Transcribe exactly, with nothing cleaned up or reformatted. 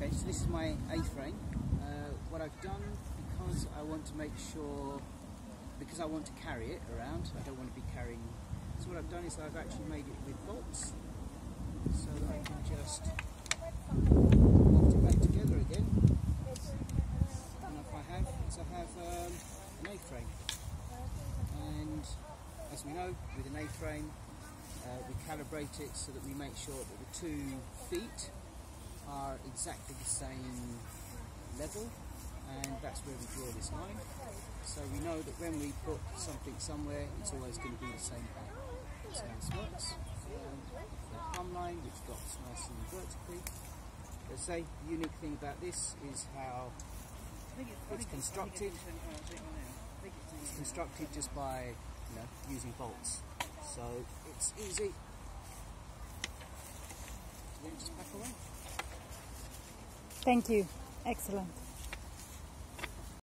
Okay, so this is my A-frame. Uh, what I've done, because I want to make sure, because I want to carry it around, I don't want to be carrying, so what I've done is I've actually made it with bolts, so that I can just bolt it back together again. And if I have, is I have um, an A-frame. And as we know, with an A-frame, uh, we calibrate it so that we make sure that the two feet are exactly the same level, and that's where we draw this line. So we know that when we put something somewhere, it's always going to be the same height. That's how this works. Um, the plumb line, which drops nice and vertically. Let's say the unique thing about this is how it's constructed. It's constructed just by, you know, using bolts. So it's easy. Then just back away. Thank you. Excellent.